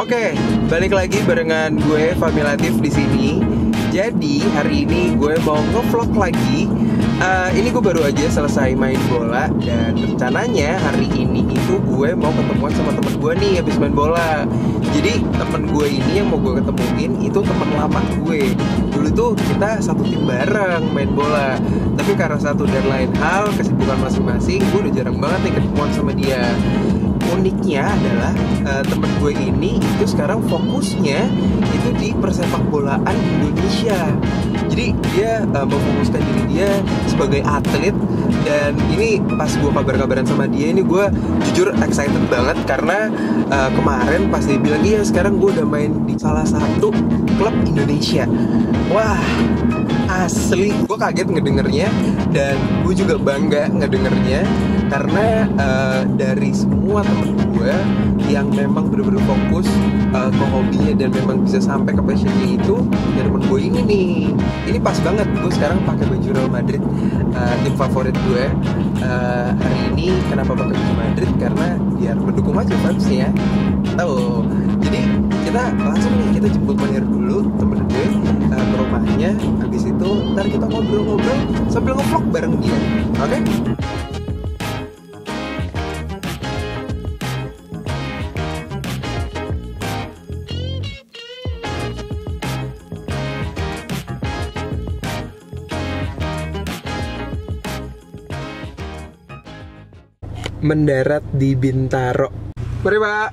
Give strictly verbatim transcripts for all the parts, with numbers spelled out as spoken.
Oke, balik lagi barengan gue Fahmi Latif di sini. Jadi hari ini gue mau nge-vlog lagi. Uh, ini gue baru aja selesai main bola dan rencananya hari ini itu gue mau ketemuan sama temen gue nih habis main bola. Jadi temen gue ini yang mau gue ketemuin itu temen lama gue. Dulu tuh kita satu tim bareng main bola. Tapi karena satu dan lain hal, kesibukan masing-masing, gue udah jarang banget nih ketemuan sama dia. Uniknya adalah uh, temen gue ini itu sekarang fokusnya itu di persepak bolaan Indonesia. Jadi dia uh, memfokuskan diri dia sebagai atlet. Dan ini pas gue kabar-kabaran sama dia ini gue jujur excited banget karena uh, kemarin pas dia bilang iya sekarang gue udah main di salah satu klub Indonesia. Wah, asli gue kaget ngedengernya dan gue juga bangga ngedengernya karena uh, dari semua temen gue yang memang bener-bener fokus uh, ke hobinya dan memang bisa sampai ke passionnya itu ya temen gue ini nih. Ini pas banget gue sekarang pakai baju Real Madrid, uh, tim favorit gue. Uh, hari ini kenapa pakai baju Madrid? Karena biar mendukung aja vibes-nya. Tahu. Jadi kita langsung nih kita jemput Mahir dulu temen gue uh, ke rumahnya. Habis itu ntar kita ngobrol-ngobrol sambil nge-vlog bareng dia. Oke? Okay? Mendarat di Bintaro. Mari Pak.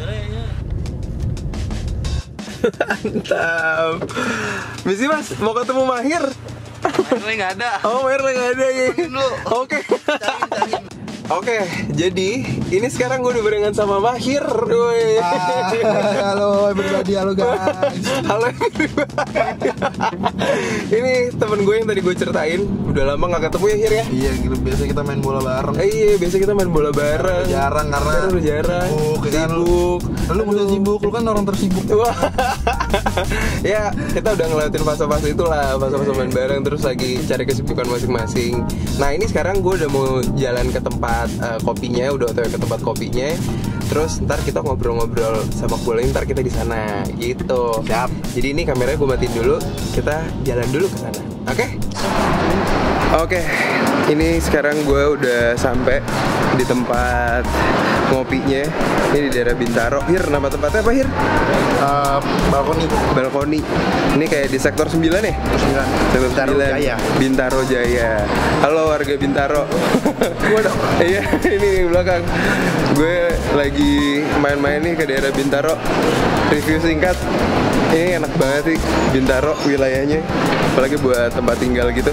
Mantap. Misi Mas, mau ketemu Mahir? Mahir nggak ada. Oh Mahir nggak ada ya. Oke. Oke, jadi ini sekarang gue udah barengan sama Mahir. Woi. Ah, halo everybody, halo guys. Halo everybody. Ini temen gue yang tadi gue ceritain udah lama gak ketemu ya Hir ya. Iya, gitu biasa kita main bola bareng. Eh, iya, biasa kita main bola bareng. Jarang karena udah jarang. Sibuk, kan? Sibuk. Lu udah sibuk, lu kan orang tersibuk. Wah. Ya, kita udah ngelewatin fase-fase itulah, fase-fase main bareng terus lagi cari kesibukan masing-masing. Nah, ini sekarang gue udah mau jalan ke tempat Uh, kopinya, udah otw ke tempat kopinya. Terus ntar kita ngobrol-ngobrol sepak bola, ntar kita di sana gitu. Siap. Jadi ini kameranya gue matiin dulu, kita jalan dulu ke sana. Oke? Okay? Oke. Okay. Ini sekarang gue udah sampai di tempat ngopinya. Ini di daerah Bintaro. Hir, nama tempatnya apa Hir? Uh, balkoni. Balkoni. Ini kayak di sektor sembilan ya? sembilan. Sektor Bintaro sembilan. Jaya. Bintaro Jaya. Halo warga Bintaro. Waduh. Iya, ini di belakang. Gue lagi main-main nih ke daerah Bintaro. Review singkat. Ini enak banget sih Bintaro wilayahnya. Apalagi buat tempat tinggal gitu.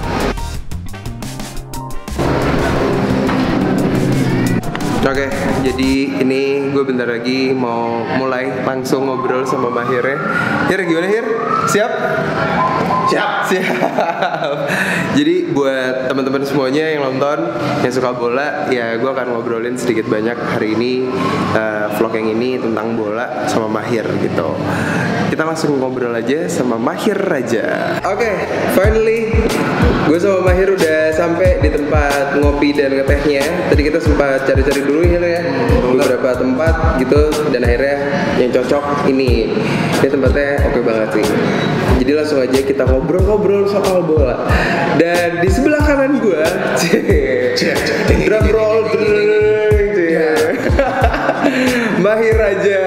Oke, okay, jadi ini gue bentar lagi mau mulai langsung ngobrol sama Mahirnya. Hir, gimana Hir? Siap? Siap. Siap. Jadi buat teman-teman semuanya yang nonton, yang suka bola, ya gue akan ngobrolin sedikit banyak hari ini uh, vlog yang ini tentang bola sama Mahir gitu. Kita langsung ngobrol aja sama Mahir aja. Oke, okay, finally gue sama Mahir udah sampai di tempat ngopi dan ngetehnya. Tadi kita sempat cari-cari dulu ya, ya beberapa tempat gitu dan akhirnya yang cocok ini. Ini tempatnya oke banget sih. Jadi langsung aja kita ngobrol-ngobrol soal bola. Dan di sebelah kanan gue, drum roll, Mahir aja.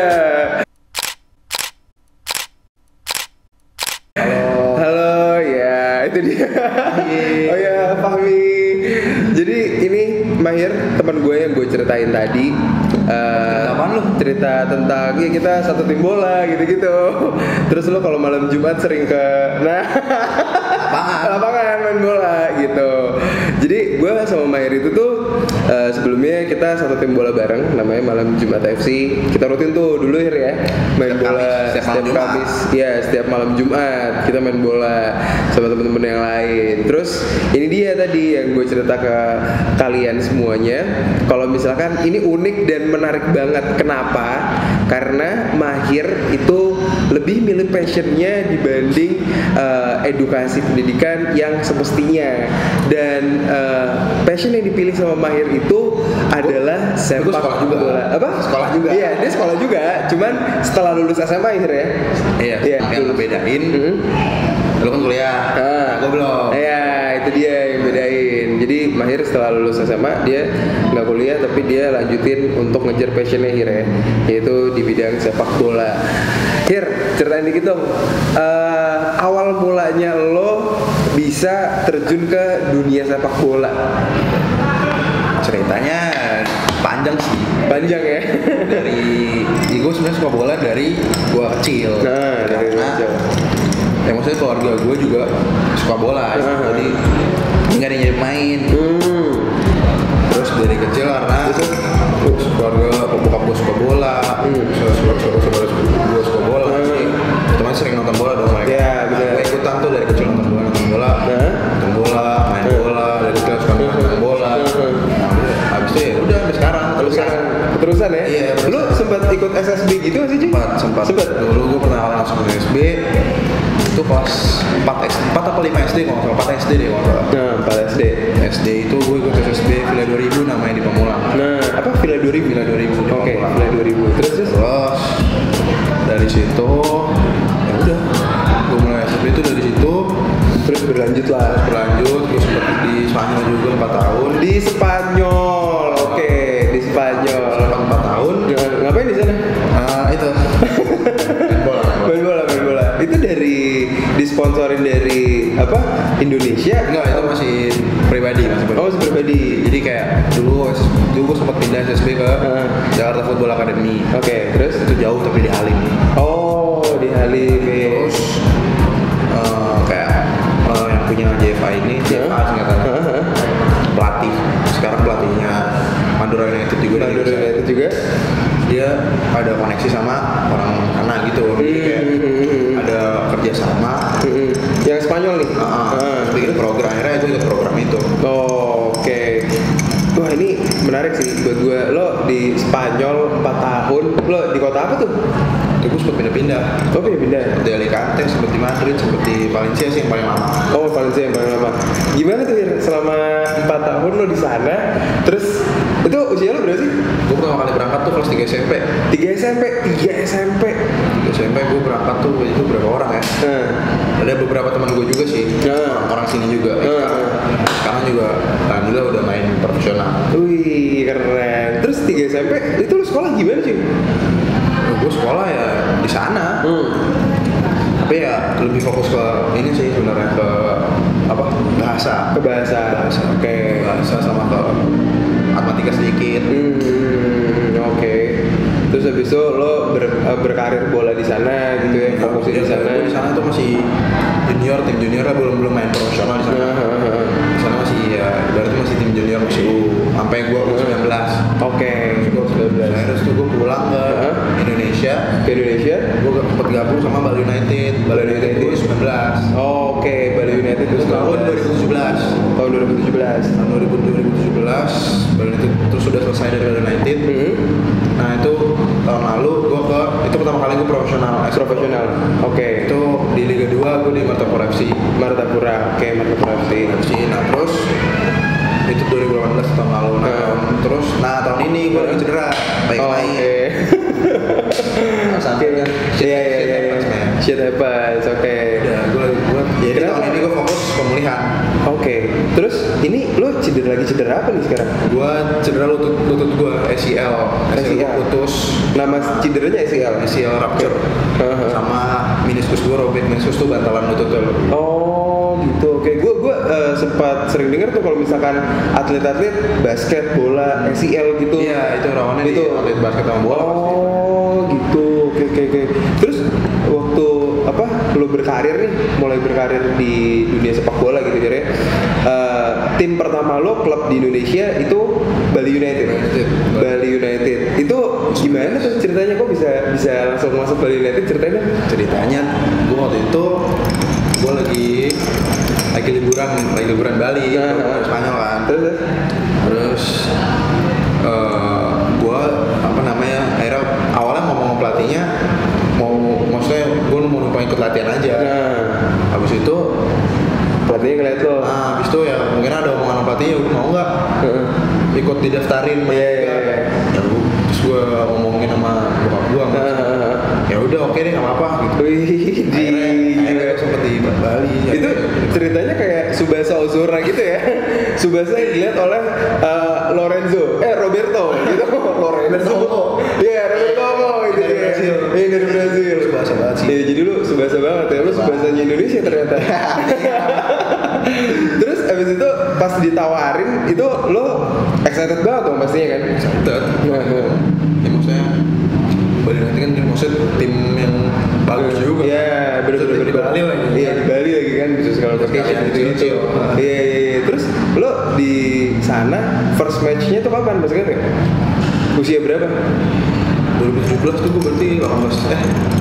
Halo, ya itu dia. Oh ya, Fahmi. Jadi ini Mahir, teman gue yang gue ceritain tadi. Uh, Apaan lu? Cerita tentang ya kita satu tim bola gitu-gitu. Terus lo kalau malam Jumat sering ke nah lapangan, lapangan main bola gitu. Jadi gue sama Mahir itu tuh uh, sebelumnya kita satu tim bola bareng namanya Malam Jumat F C. Kita rutin tuh dulu Hir ya main setiap bola Kamis, setiap, setiap Kamis. Ya setiap malam Jumat kita main bola sama temen-temen yang lain. Terus ini dia tadi yang gue cerita ke kalian semuanya. Kalau misalkan ini unik dan menarik banget. Kenapa? Karena Mahir itu lebih milih passionnya dibanding uh, edukasi pendidikan yang semestinya. Dan uh, passion yang dipilih sama Mahir itu adalah sepak sekolah juga. bola. Apa? Sekolah juga. Iya, dia sekolah juga. Cuman setelah lulus S M A Mahir ya. Iya. Iya. Yang ngebedain, Hmm. lu kan kuliah, Ah. gue belum. Iya, itu dia yang bedain. Jadi Mahir setelah lulus S M A dia nggak kuliah tapi dia lanjutin untuk ngejar passionnya Hir ya, yaitu di bidang sepak bola. Hir, ceritain dikit dong. Uh, awal mulanya lo bisa terjun ke dunia sepak bola. Ceritanya panjang sih. Panjang ya. Dari, ya gue sebenarnya suka bola dari gue kecil. Nah, dari Karena, kecil. ya maksudnya keluarga gue juga suka bola, Uh-huh. jadi nggak ada yang main. Hmm. Terus dari kecil karena terus keluarga bokap gue suka bola, Hmm. saudara-saudara gue suka bola, Hmm. jadi teman sering nonton bola dong mereka. Ya, Nah, benar. gue ikutan tuh dari kecil nonton bola, nonton bola, Nah. nonton bola, main Hmm. bola, dari kecil suka main bola. Hmm. Nah, udah, habis itu ya udah sampai sekarang Terus sekarang keterusan ya? Iya, Lu terusan. sempat ikut S S B gitu nggak sih, Ci? sempat sempat Sempat. dulu gue pernah masuk ke S B itu kelas empat S D, empat apa lima S D kalau nggak salah, empat S D deh kalau nggak salah. Nah, empat S D. S D itu gue ikut S S B Villa dua ribu namanya di Pamulang. Nah, apa Villa dua ribu? Villa dua ribu di Oke, Pamulang. Villa dua ribu. Terus terus. Terus dari situ ya udah gue mulai S S B itu dari situ Terus berlanjut lah. terus berlanjut gue sempat di Spanyol juga empat tahun Di Spanyol. Oke, di Spanyol. sempat empat tahun Jangan ngapain di sana? Ah, itu main bola Main bola, main bola. Itu dari disponsorin dari apa? Indonesia? enggak itu masih pribadi masih pribadi. Oh, masih pribadi. Jadi kayak dulu dulu gue sempat pindah S S B ke Heeh. Jakarta Football Academy. Oke, terus? Itu jauh tapi di Halim. Oh, di Halim. Terus eh, kayak eh, yang punya J F A ini, J F A singkatannya, Heeh. pelatih. Sekarang pelatihnya Madura United juga. dari Madura Indonesia. United juga. Dia ada koneksi sama orang sana gitu. Jadi kayak Hmm. ada kerjasama. Hmm. Yang Spanyol nih. Heeh. Ah. Bikin program akhirnya itu ikut program itu. Oh, oke. Wah, ini menarik sih buat gue. Lo di Spanyol empat tahun. Lo di kota apa tuh? Itu gue sempat pindah-pindah. Oh, pindah-pindah. Di Alicante, sempat di Madrid, sempat di Valencia sih yang paling lama. Oh, Valencia yang paling lama. Gimana tuh, Hir? Selama empat tahun lo di sana, terus itu usia lo berapa sih? Gue pertama kali berangkat tuh kelas tiga S M P. tiga S M P, tiga S M P. tiga S M P gue berangkat tuh itu berapa orang ya? Nah, Ada beberapa teman gue juga sih, Nah. orang sini juga. Eh, Nah. sekarang, sekarang juga alhamdulillah udah main profesional. wih, keren. Terus tiga S M P, itu lo sekolah gimana sih? Gue sekolah ya di sana, Hmm. tapi ya lebih fokus ke ini sih sebenarnya ke apa bahasa, Ke bahasa. bahasa, Oke. bahasa sama ke matematika sedikit. Hmm, oke. Terus habis itu lo ber- eh, berkarir bola di sana gitu ya, fokusnya di sana. Gue di sana tuh masih junior, tim junior lah belum belum main profesional di sana. Nah, ha, ha. Di sana masih ya, berarti masih tim junior masih U, sampai gue U sembilan belas. Oke. Gue sembilan belas. Terus tuh gue pulang ke Hah? Indonesia. Ke Indonesia. Gue sempat gabung sama Bali United. Bali United gue sembilan belas. Oh, oke, Bali United Itu terus tahun dua ribu tujuh belas. Tahun dua ribu tujuh belas. Tahun dua ribu tujuh belas Bali United terus sudah selesai dari Bali United. Hmm. Nah itu tahun lalu gue ke itu pertama kali gue profesional. Profesional. Oke. Itu di Liga dua gue di Martapura F C. Martapura. Oke, Martapura F C. F C. Nah terus itu dua ribu delapan belas tahun lalu. Nah, Hmm. tahun- terus nah tahun ini gue lagi cedera. Baik Oh, main. oke. Sampai kan shit- Iya, iya, shit iya. happens, man. Shit happens. Oke. Ya, gue, gue, jadi Kenapa? tahun ini gue fokus pemulihan. Oke. Terus ini lo cedera lagi cedera apa nih sekarang? Gue cedera lutut lutut gue A C L, A C L gue putus, Nama cederanya A C L. A C L rupture, Heeh. sama meniskus gue robek. Meniskus tuh bantalan lutut lo. Oh gitu. Oke, gue gue eh, sempat sering dengar tuh kalau misalkan atlet-atlet basket, bola, A C L gitu. Iya, itu rawannya di Itu. atlet basket sama bola. Oh gitu. Oke oke oke. Terus waktu apa lo berkarir nih, mulai berkarir di dunia sepak bola gitu kira tim pertama lo klub di Indonesia itu Bali United. United. Bali United. Itu gimana tuh ceritanya, kok bisa bisa langsung masuk Bali United ceritanya? Ceritanya, gue waktu itu gue lagi lagi liburan, lagi liburan Bali, Nah, gue ke Spanyol kan. Terus terus? Terus uh, gue apa namanya akhirnya awalnya ngomong sama pelatihnya mau maksudnya lo. Nah, habis itu ya mungkin ada omongan pelatihnya, udah mau nggak Heeh. ikut didaftarin? Iya, iya, iya. Ya gua, terus gue ngomongin sama bokap gue, Heeh. ya udah oke deh nggak apa-apa gitu. Wih, di Akhirnya gue sempet di Bali. Ya. itu ceritanya kayak Tsubasa Ozora gitu ya. Tsubasa yang dilihat oleh uh, Lorenzo, eh Roberto gitu. Lorenzo. Iya, Roberto itu Dari dia. Brazil. Iya, dari Brazil. Tsubasa banget sih. Iya, jadi lu Tsubasa banget ya. Lu Tsubasanya Indonesia ternyata. Terus abis itu pas ditawarin itu lo excited banget dong pastinya kan? Excited. Nah, nah. Ya maksudnya Bali nanti kan maksudnya tim yang bagus juga. Iya, bener-bener Di Bali lagi. Iya, di Bali lagi kan bisa sekali vacation gitu gitu. Kecil. Iya, iya, iya. Terus lo di sana first match-nya tuh kapan? Masih kan ya? Usia berapa? dua ribu tujuh belas tuh gue berarti delapan belas eh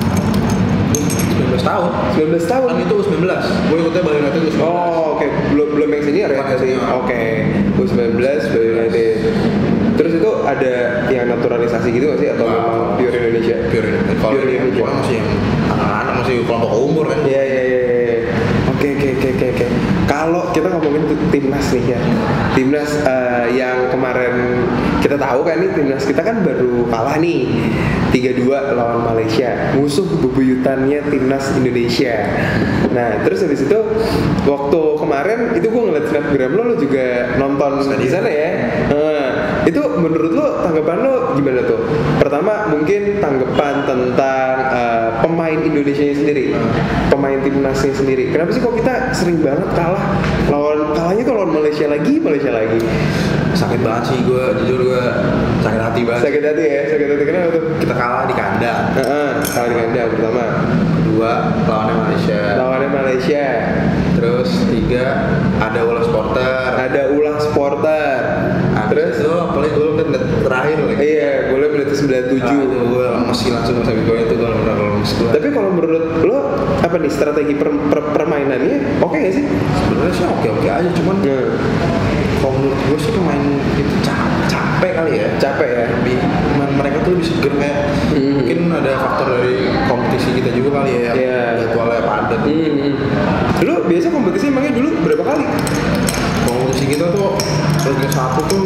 sembilan belas tahun. sembilan belas tahun. Kan itu U sembilan belas. Gue ikutnya Bali United U sembilan belas. Oh, oke. Belum belum yang senior ya Bukan tadi. senior. Oke. U sembilan belas Bali United. Terus itu ada yang naturalisasi gitu nggak sih atau Nah, memang pure Indonesia? Pure United. Kalau Pure yang Indonesia. orang masih yang anak-anak masih kelompok umur kan. Iya iya iya. iya. Oke oke oke oke oke. Kalau kita ngomongin tuh timnas nih ya, timnas eh, yang kemarin kita tahu kan nih timnas kita kan baru kalah nih tiga dua lawan Malaysia, musuh bebuyutannya timnas Indonesia. Nah terus habis itu waktu kemarin itu gue ngeliat snapgram lo, lo juga nonton di sana ya. Nah, itu menurut lo tanggapan lo gimana tuh? Pertama mungkin tanggapan tentang uh, pemain Indonesia sendiri, pemain timnasnya sendiri. Kenapa sih kok kita sering banget kalah lawan kalahnya tuh lawan Malaysia lagi, Malaysia lagi? Sakit banget sih gue, jujur gue sakit hati banget. Sakit hati ya, sakit hati kenapa tuh? Kita kalah di kandang. Heeh, kalah di kandang pertama. Kedua lawannya Malaysia. Lawannya Malaysia. Terus tiga ada ulah supporter. Ada ulah supporter. Nah, Terus itu apalagi gue menit terakhir lagi. iya, golnya menit sembilan puluh tujuh. Nah, itu gue masih langsung sampai gue itu gue benar lemes gue. Tapi kalau menurut lo apa nih strategi per, per, permainannya oke gak sih? Sebenarnya sih oke oke aja, cuman Nah, kalau menurut gue sih pemain itu capek, capek kali ya. capek ya. Lebih pemain mereka tuh lebih seger kayak Hmm. mungkin ada faktor dari kompetisi kita juga kali ya. Yang Iya. jadwalnya padat. Hmm. Lu biasa kompetisi emangnya dulu berapa kali? Kompetisi kita tuh Liga satu tuh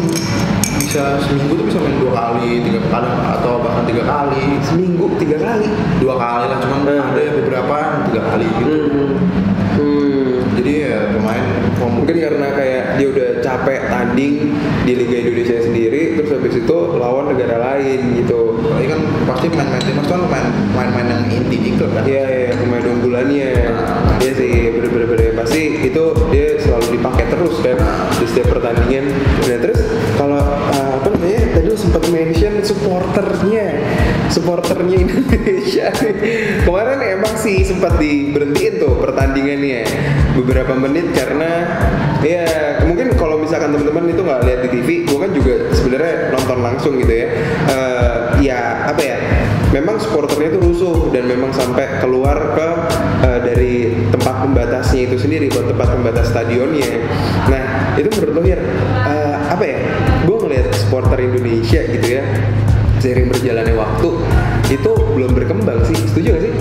bisa seminggu tuh bisa main dua kali, tiga kali atau bahkan tiga kali. Seminggu tiga kali. Dua kali lah, cuman Hmm. ada ya beberapa yang tiga kali gitu. Hmm. Hmm. Jadi ya pemain Mungkin karena kayak dia udah capek tanding di Liga Indonesia sendiri, terus habis itu lawan negara lain gitu. apalagi kan pasti main-main timnas kan main main-main yang inti di klub kan. Iya, iya, pemain unggulannya. Iya sih, bener-bener pasti itu dia selalu dipakai terus kan di setiap pertandingan. Nah terus kalau uh, apa namanya tadi lu sempat mention supporternya, supporternya Indonesia. Kemarin emang sih sempat diberhentiin tuh pertandingannya beberapa menit karena ya mungkin kalau misalkan teman-teman itu nggak lihat di T V, gue kan juga sebenarnya nonton langsung gitu ya. Uh, ya apa ya? Memang supporternya itu rusuh dan memang sampai keluar ke uh, dari tempat pembatasnya itu sendiri, buat tempat pembatas stadionnya. Nah itu menurut lo Hir, uh, apa ya? Gue ngelihat supporter Indonesia gitu ya, seiring berjalannya waktu itu belum berkembang sih. Setuju gak sih?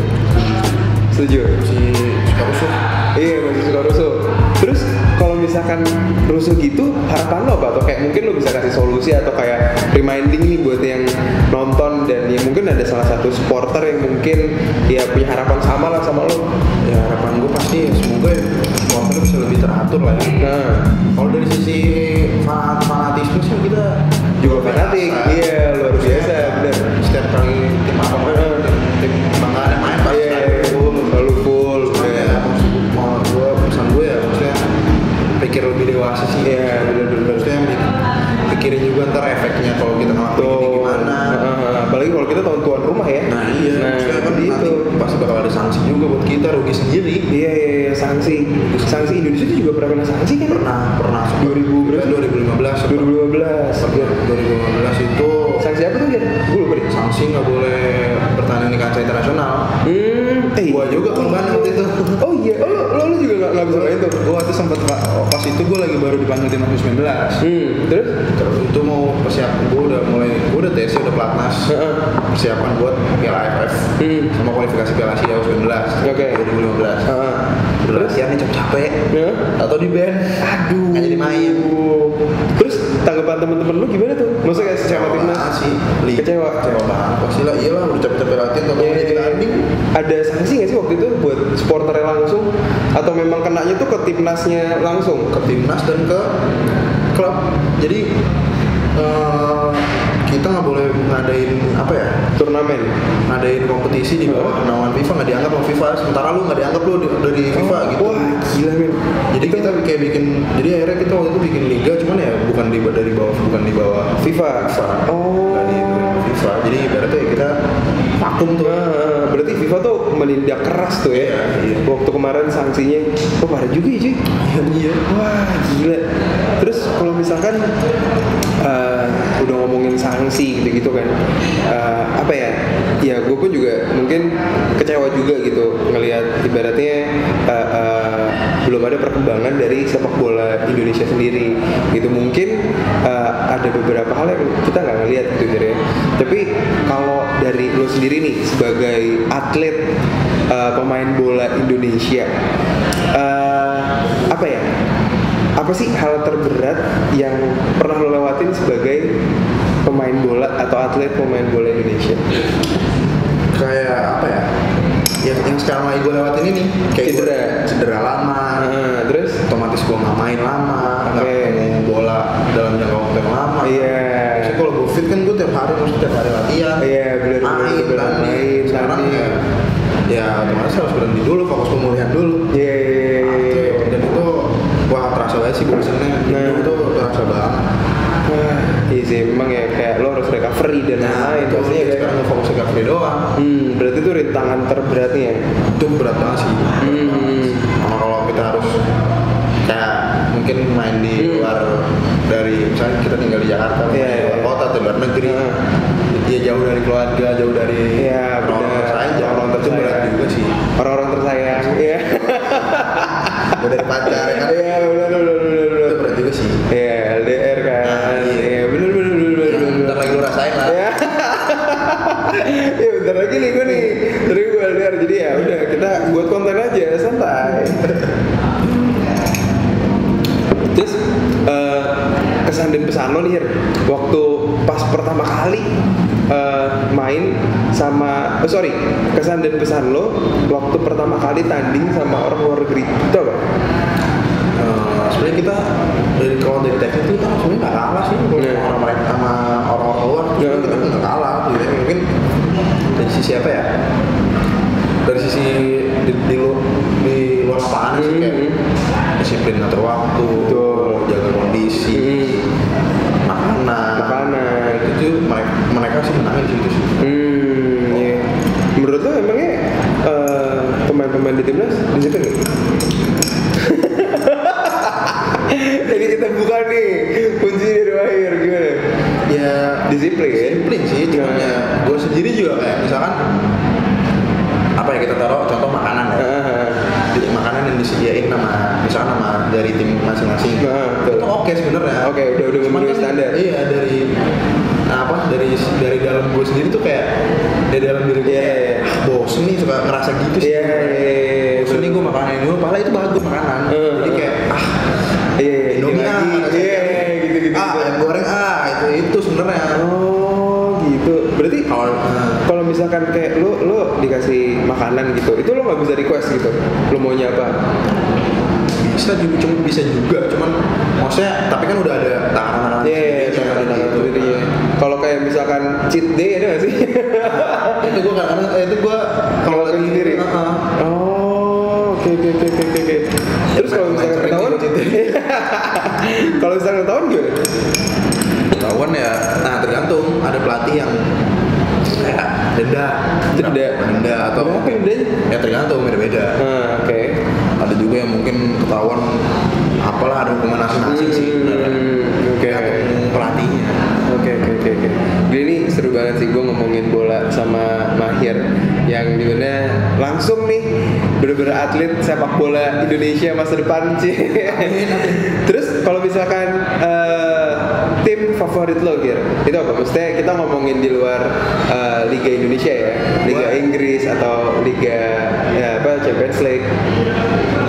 Setuju. Si suka rusuh. Iya masih suka rusuh. Terus kalau misalkan rusuh gitu harapan lo apa? Atau kayak mungkin lo bisa kasih solusi atau kayak reminding nih buat yang nonton dan ya mungkin ada salah satu supporter yang mungkin ya punya harapan sama lah sama lo. Ya harapan gue pasti ya semoga ya supporter bisa lebih teratur lah ya. Nah Kalau dari sisi fan fanatisme sih kita juga fanatik. biasa. Iya luar biasa benar. Setiap kali tim apa Heeh. tim banggaan yang main pasti Iya full. selalu full. Cuman Iya. ya maksud mau gue pesan gue ya maksudnya pikir lebih dewasa sih. Iya benar-benar. Maksudnya mik- pikirin juga ntar efeknya kalau kita ngelakuin ini Tuh. gimana. Heeh, apalagi kalau kita tahun tuan rumah ya. Nah iya, Nah, maksudnya kan gitu. nanti pasti bakal ada sanksi juga buat kita, rugi sendiri. Iya, iya, iya, sanksi. Sanksi Indonesia itu juga pernah kena sanksi kan? Pernah, pernah. dua ribu berapa? dua ribu lima belas. dua ribu lima belas. Iya, dua ribu lima belas itu Sanksi apa tuh ya? Gue lupa deh. sanksi nggak boleh bertanding di kancah internasional. Hmm, eh. Gua juga korban waktu itu. Oh iya, oh, lo, lo, lo juga nggak nggak bisa main tuh. Gua waktu sempet pas itu gua lagi baru dipanggil timnas U sembilan belas. Hmm, terus? Terus itu mau persiapan gua udah mulai, gua udah T S, udah pelatnas. Heeh. Persiapan buat Piala A F F Hmm. sama kualifikasi Piala Asia U sembilan belas Oke. dua ribu lima belas. Heeh. udah latihan nih capek-capek Ya? atau di band Aduh. nggak jadi main. Terus tanggapan teman-teman lu gimana tuh? Maksudnya kayak sama timnas? sih Li- Kecewa. kecewa banget pasti lah, iyalah udah capek-capek latihan kalau Iya. yeah. jadi tanding. Ada sanksi nggak sih waktu itu buat supporternya langsung? Atau memang kenanya tuh ke timnasnya langsung? Ke timnas dan ke klub. Jadi eh, kita nggak boleh ngadain apa ya, Turnamen? ngadain kompetisi di bawah naungan FIFA, nggak dianggap sama FIFA. Sementara lu nggak dianggap lu di- dari FIFA gitu. Wah gila men. Jadi kita kayak bikin, jadi akhirnya kita waktu itu bikin liga, cuman ya bukan di dari bawah, bukan di bawah FIFA? FIFA. Oh. Nggak di bawah FIFA. Jadi ibaratnya ya kita vakum tuh. Nah, berarti FIFA tuh menindak keras tuh ya. Iya, iya. Waktu kemarin sanksinya, oh parah juga ya cuy. Iya, iya. Wah gila. Terus kalau misalkan uh, udah ngomongin sanksi gitu-gitu kan, uh, apa ya? Ya gue pun juga mungkin kecewa juga gitu ngelihat ibaratnya uh, uh, belum ada perkembangan dari sepak bola Indonesia sendiri gitu. Mungkin uh, ada beberapa hal yang kita nggak ngelihat gitu ya. Tapi kalau dari lo sendiri nih sebagai atlet uh, pemain bola Indonesia, uh, apa ya? Apa sih hal terberat yang pernah lo lewatin sebagai pemain bola atau atlet pemain bola Indonesia? Kayak apa ya? Yang, yang sekarang lagi gue lewatin ini kayak Cedera. gua, cedera lama. Nah, terus? Otomatis gue nggak main lama, nggak Oke. ketemu bola dalam jangka waktu yang lama. Iya. Terus kalau gue fit kan gue tiap hari, mesti tiap hari latihan. Iya, bener, main, bener, bener, tanding. main, Sekarang tanding. ya, ya otomatis harus berhenti dulu, fokus pemulihan dulu. Iya, iya, iya, iya. Dan itu wah terasa banget sih bosannya. Nah. Itu terasa banget. Wah, iya sih memang ya kayak lo harus recovery dan Nah, lain-lain itu pastinya kan. sekarang gue fokus ke recovery doang. Hmm, berarti itu rintangan terberatnya ya. Itu berat banget sih. Hmm. Sama kalau kita harus kayak mungkin main di Hmm. luar dari, misalnya kita tinggal di Jakarta, Iya, main di luar iya. kota atau luar negeri, Nah. dia jauh dari keluarga, jauh dari Iya, orang-orang benar. tersayang, Orang-orang itu berat tersayang. juga sih. Orang-orang tersayang, iya. Jauh dari pacar ya kan, Iya, benar, benar, benar, itu benar. berat juga sih. Iya, L D R kan. Nah, iya. Iya, benar, benar, benar, benar, Ya, benar. bentar lagi lu rasain lah. Ya. Ya bentar lagi nih gue nih. Terus gue L D R jadi ya udah kita buat konten aja santai. Terus eh, kesan dan pesan lo nih Hir, waktu pas pertama kali eh, main sama, oh sorry, kesan dan pesan lo waktu pertama kali tanding sama orang luar negeri itu apa? Eh, sebenarnya kita dari kalau dari teknik itu kita sebenarnya nggak kalah sih kalau Nah. orang mereka sama orang-orang luar, sebenarnya Nah. kita nggak kalah gitu ya. Mungkin dari sisi apa ya, dari sisi di, di, lu- di luar lapangan sih kayak Hmm. disiplin ngatur waktu, Betul. jaga kondisi, Hmm. makanan, Makanan. itu tuh mereka, mereka sih menangin di situ sih. Hmm, iya. Menurut lo emangnya eh, pemain-pemain di timnas disiplin nggak? Jadi kita buka nih kunci dari akhir gimana? Ya Disiplin. disiplin sih, cuman Nah. ya gue sendiri juga kayak misalkan apa ya, kita taruh contoh makanan ya. Ah, Jadi makanan yang disediain sama misalkan sama dari tim masing-masing Nah, betul. itu oke sebenarnya. Oke, udah udah Cuman memenuhi kan, standar. Iya, dari nah apa dari dari dalam gue sendiri tuh kayak dari dalam diri gue Iya, kayak, iya. ah, bosen nih, suka ngerasa gitu sih. Iya, iya, iya. Bosen nih gue makanan ini dulu, padahal itu bagus makanan. Uh, Jadi uh. kayak ah Iya, iya, Indomie ah, lagi. rasanya. Iya, gitu gitu. ah ayam goreng ah itu itu sebenarnya. Oh, gitu. Berarti Kalau nah, kalau misalkan kayak lo lo dikasih makanan gitu, itu lo nggak bisa request gitu. Lo maunya apa? bisa juga, cuma bisa juga, cuman maksudnya tapi kan udah ada takaran-takaran Iya, iya, sendiri, cara kayak gitu. sendirinya. Kalau kayak misalkan cheat day ada nggak sih? itu gue kadang-kadang eh, itu gue Kalau lagi sendiri. Heeh. Oh, oke oke oke oke oke. Terus kalau main- misalkan main ketahuan, sering sih, kalau misalkan ketahuan gimana? ketahuan ya, nah tergantung, ada pelatih yang kayak denda, Denda. denda atau Berapa yang dendanya? ya tergantung, beda-beda. Ah, oke. Ada juga yang mungkin ketahuan apalah, ada hukuman masing-masing sih sebenarnya. Hmm, oke. Tergantung pelatihnya. Oke oke oke oke. Gini nih seru banget sih gue ngomongin bola sama Mahir yang dimana langsung nih bener-bener atlet sepak bola Indonesia masa depan sih. Terus kalau misalkan eh, tim favorit lo Gir, itu apa? Maksudnya kita ngomongin di luar eh, Liga Indonesia ya, Liga Gua- Inggris atau Liga ya apa Champions League. Gue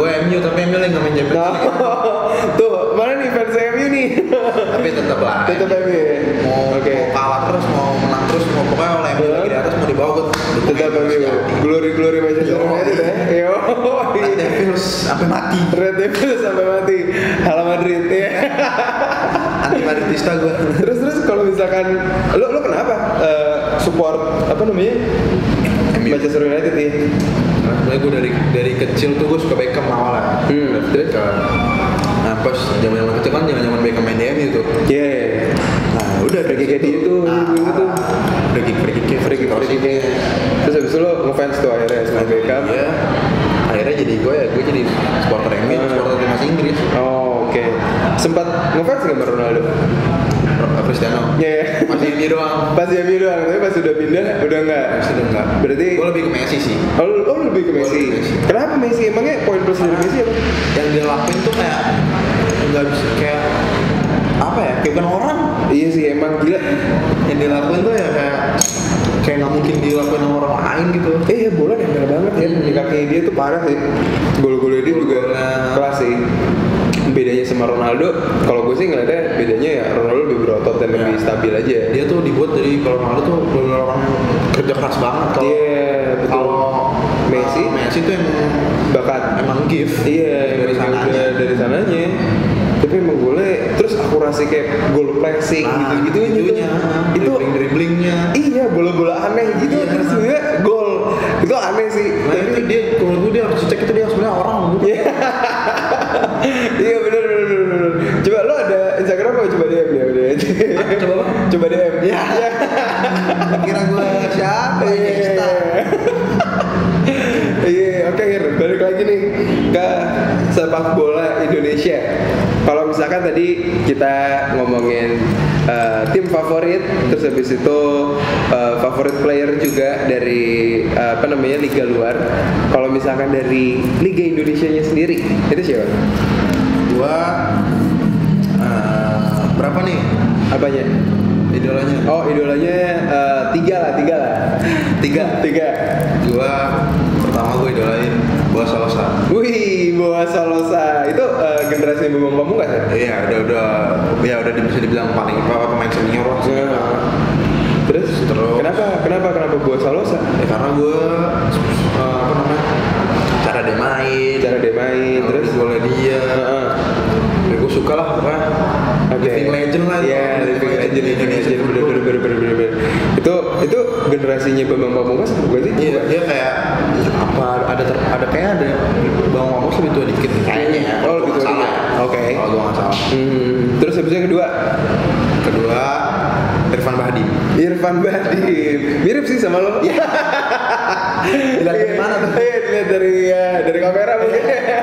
Gue M U tapi M U lagi nggak main Champions Nah, League. tuh mana nih fans M U nih? Tapi tetap lah. Tetap M U ya? Mau, Oke. mau kalah terus, mau menang terus, mau pokoknya oleh M U lagi di atas mau di bawah gue Tetap M U. Glory-glory Manchester Yo. United ya. Yo. Red Devils sampai mati. Red Devils sampai mati. Halo Madrid ya. Anti Madridista gue. Terus terus kalau misalkan lo lo kenapa uh, support apa namanya? M U. Manchester United ya? Nah, sebenarnya gue dari dari kecil tuh gue suka Beckham awalnya. Hmm. Terus ke nah pas zaman zaman kecil kan zaman zaman Beckham main di M U tuh. Iya. Yeah. Nah udah Free kick dia itu, nah, gitu. Free kick free kick Free kick, free kick. Terus habis itu lo ngefans tuh akhirnya sama Beckham. Iya. Akhirnya jadi gue ya gue jadi supporter M U, Hmm. supporter timnas Inggris. Oh, oke. Sempat ngefans nggak sama Ronaldo? Cristiano. Iya. Masih M U doang. Pas M U doang, tapi pas udah pindah udah enggak. Sudah enggak. Berarti Gue lebih ke Messi sih. Oh, lu- oh lu lebih ke Gua Messi. lebih ke Messi. Kenapa Messi? Emangnya poin plus dari Messi apa? Yang dia lakuin tuh kayak nggak bisa kayak apa ya? Kayak bukan orang. Iya sih, emang gila. Yang dia lakuin tuh ya kayak kayak nggak mungkin dilakuin sama orang lain gitu. Eh ya bola nempel banget ya. Di kaki dia tuh parah sih. Gol-golnya dia juga Gol-golnya. kelas sih. Bedanya sama Ronaldo, kalau gue sih ngeliatnya bedanya ya Ronaldo lebih berotot dan lebih Ya. stabil aja. Dia tuh dibuat dari kalau Ronaldo tuh benar orang kerja keras banget. Kalau Iya, betul. kalau Messi? uh, Messi tuh emang Bakat. emang gift. Iya, dari dari sananya. sananya. Dari sananya. Tapi emang golnya terus akurasi kayak goal placing Nah, gitu-gitunya tuh. gitu-gitunya. Itu dribbling dribblingnya. iya, bola-bola aneh gitu Iya. terus sebenarnya gol. Itu aneh sih. Nah itu dia kalau gue dia harus cek itu dia sebenarnya orang gitu. Iya. Iya benar benar benar, benar. Coba lo ada Instagram mau coba D M dia udah. Coba apa? Coba D M. Iya. Kira gue siapa ya Iya. Insta? Iya, oke Hir, balik lagi nih ke sepak bola Indonesia. Kalau misalkan tadi kita ngomongin uh, tim favorit, terus habis itu uh, favorit player juga dari uh, apa namanya liga luar. Kalau misalkan dari Liga Indonesianya sendiri, itu siapa? Gua uh, berapa nih Apanya? idolanya? Oh, idolanya uh, tiga lah, tiga lah. Tiga. Tiga. Gua pertama gue idolain Boa Salosa. Wih, Boa Salosa itu uh, generasi Bambang Pamungkas ya? Iya, udah udah ya udah bisa dibilang paling apa pemain senior lah. Ya. Terus, Terus. kenapa kenapa kenapa Boa Salosa? Ya karena gue uh, apa namanya cara dia main, Cara dia main, terus terus boleh dia. Heeh. Ya, gue suka lah pokoknya. Oke. Living legend lah. Iya, living legend, living legend, bener bener bener bener bener. bener. Itu itu generasinya Bambang Pamungkas bukan sih? Iya, Bukan? dia kayak apa ada ter, ada kayak ada Bang Mamos lebih tua dikit kayaknya ya. Oh, kalau lebih gua tua nggak dikit. salah. Oke. Kalau gua nggak salah. Hmm. Terus habis itu yang kedua, Kedua Irfan Bahdim. Irfan Bahdim. Mirip sih sama lo. Iya. Dilihat dari mana tuh? Iya, dilihat dari ya, dari kamera mungkin.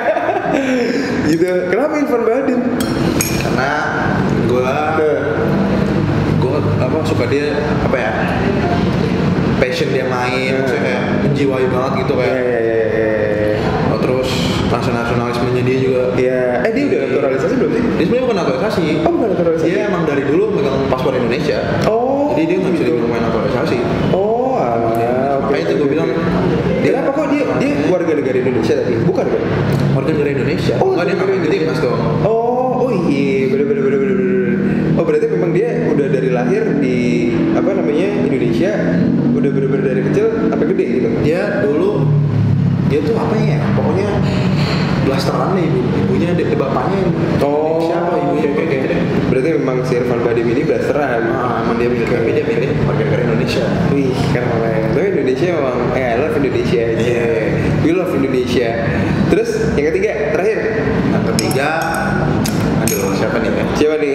Gitu. Kenapa Irfan Bahdim? Karena gua Nah. gua apa suka dia apa ya? Passion dia main, Hmm. maksudnya kayak menjiwai banget gitu Iya kayak. iya iya iya. Oh, terus nasionalismenya dia juga. Iya. Eh dia udah naturalisasi belum sih? Dia sebenarnya bukan naturalisasi. Oh bukan naturalisasi. Dia emang dari dulu megang paspor Indonesia. Oh. Jadi dia nggak bisa gitu. dibilang main naturalisasi. Oh, alah. Makanya itu gue bilang, dia- Kenapa kok dia dia warga negara Indonesia tadi? Bukan kan? Warga negara Indonesia. Oh, Enggak dia warga nggak main di negara timnas dong. Oh, oh iya, bener bener bener bener bener. Oh berarti memang dia udah dari lahir di apa namanya Indonesia, udah bener-bener dari kecil sampai gede gitu. Dia dulu dia tuh apa ya? Pokoknya blasteran nih ibu, ibunya dia bapaknya Oh, siapa ibunya oke, oke, kayak gitu deh. Berarti memang si Irfan Bahdim ini blasteran. Nah, emang dia milih tapi dia milih warga negara Indonesia. Wih, keren. Tapi Indonesia memang, eh, I love Indonesia aja. Iya. We love Indonesia. Terus yang ketiga, terakhir, Yang ketiga, aduh siapa nih ya? siapa nih?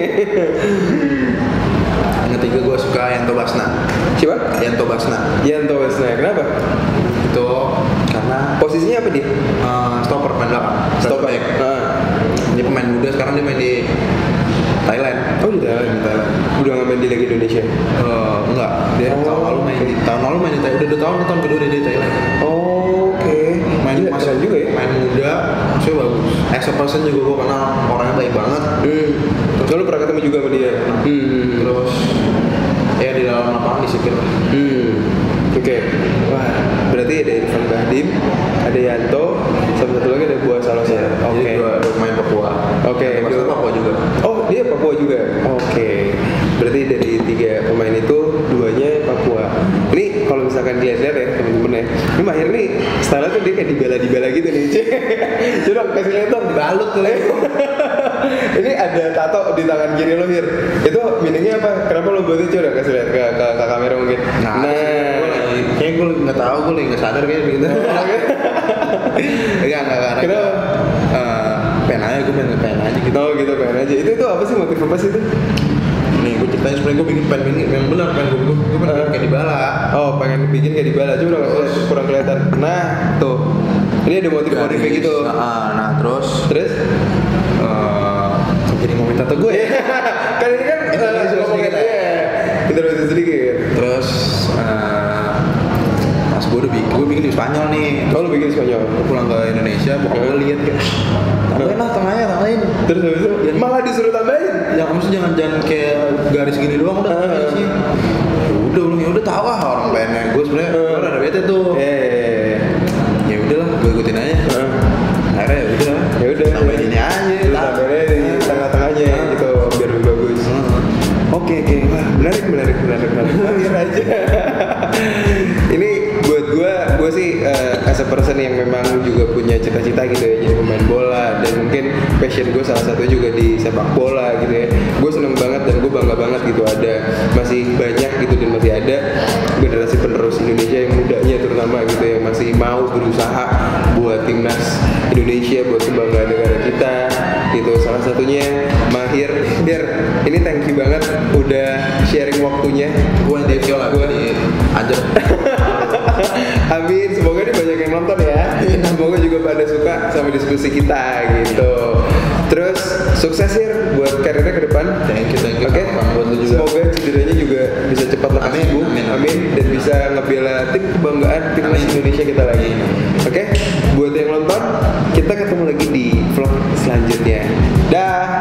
Yang ketiga gue suka Yanto Basna. Siapa? Yanto Basna Yanto Wesna. Kenapa? itu karena Posisinya apa dia? uh, stopper main belakang. Stopper. Back. Ah. Dia pemain muda sekarang dia main di Thailand. Oh di Thailand. Di Thailand. Udah nggak main di Liga Indonesia. Eh, enggak, dia Oh. tahun lalu main di tahun lalu main di Thailand. Udah dua tahun, tahun kedua dia di Thailand. Oh, oke. Main Gila, masih keren juga ya. Main muda, maksudnya bagus. As a person juga gue kenal orangnya baik banget. Hmm. Terus lu pernah ketemu juga sama dia? Hmm. Terus ya di dalam lapangan disiplin lah. Hmm. Oke. Wah, berarti ada Irfan Bahdim, ada Yanto, sama satu lagi ada Boa Ini ada tato di tangan kiri lo, Hir. Itu meaningnya apa? Kenapa lo buat itu? Udah kasih lihat ke, ke, ke kamera mungkin. Nah, nah. Kayaknya gue nggak tahu, gue lagi nggak sadar kayak gitu. Enggak, enggak, enggak. Kenapa? Uh, pengen aja, gue pengen pengen aja gitu. Oh gitu, pengen aja. Itu itu apa sih, motif apa sih itu? Nih, gue ceritain sebenarnya gue bikin pengen bikin yang benar, pengen gue gue gue pengen kayak di bala. Oh, pengen bikin kayak di bala, cuma nggak kelihatan, kurang kelihatan. Nah, tuh. Ini ada motif-motif kayak gitu. Nah, nah terus Terus? Uh, jadi ngomongin tato gue ya. Kan ini kan Kita uh, sedikit ngomongin ya. aja. Kita harus sedikit. Terus uh, pas gue udah bikin, gue bikin di Spanyol nih. Oh, lu bikin Spanyol? Gue pulang ke Indonesia, bokap gue lihat kayak, tambahin lah tengahnya, tambahin. Terus habis itu Ya, malah disuruh tambahin. Ya kamu sih jangan jangan kayak garis gini doang udah Ah. tambahin sih. Ya udah, ya udah tahu ah orang pengennya. Gue sebenarnya gue ada bete tuh. Eh, Ya udahlah, gue ikutin aja. Akhirnya ya udah, ya udah. tambahin ini aja. Lu tambahinnya di tengah-tengahnya gitu biar lebih bagus. Oke oke, wah menarik menarik menarik menarik. Akhir aja. Ini buat gue, gue sih uh, as a person yang memang juga punya cita-cita gitu ya, jadi pemain bola, dan mungkin passion gue salah satu juga di sepak bola gitu ya. Gue seneng banget dan gue bangga banget gitu ada masih banyak gitu dan masih ada generasi penerus Indonesia yang mudanya terutama gitu yang masih mau berusaha buat timnas Indonesia, buat kebanggaan negara kita gitu. Salah satunya Mahir. Biar ini thank you banget udah sharing waktunya. Gue di video lah, gue di ajak. Amin, semoga ini banyak yang nonton ya. Semoga juga pada suka sama diskusi kita gitu. Terus sukses ya buat karirnya ke depan. Thank you, thank you. Oke. Buat lu juga. Semoga cederanya juga bisa cepat lekas Amin, sembuh. amin, Amin. amin. Dan bisa ngebela tim kebanggaan timnas Amin. Indonesia kita lagi. Oke. Buat yang nonton, kita ketemu lagi di vlog selanjutnya. Dah.